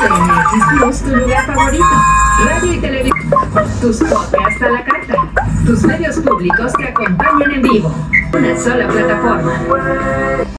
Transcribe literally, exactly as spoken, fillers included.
C N X Plus, tu lugar favorito. Radio y televisión. Tus podcasts a la carta. Tus medios públicos que acompañan en vivo. Una sola plataforma.